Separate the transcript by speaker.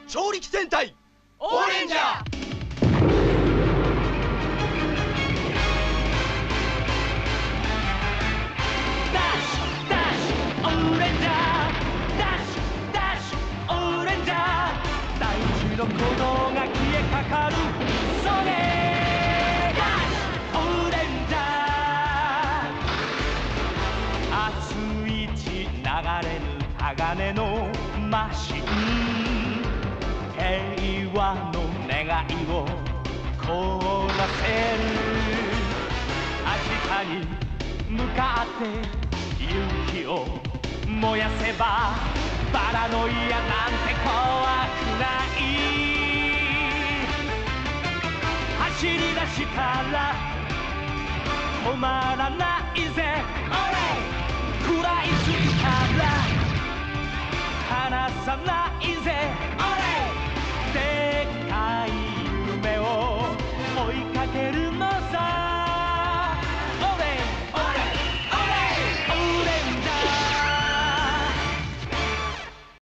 Speaker 1: 超力戦隊
Speaker 2: オーレンジャー。の鼓動が消えかかる。それがオーレンジャー。熱い血流れる鋼のマシン、平和の願いを凍らせる。明日に向かって勇気を燃やせば、パラノイアなんて怖くない。走り出したら止まらないぜ。食らいついたら離さないぜ。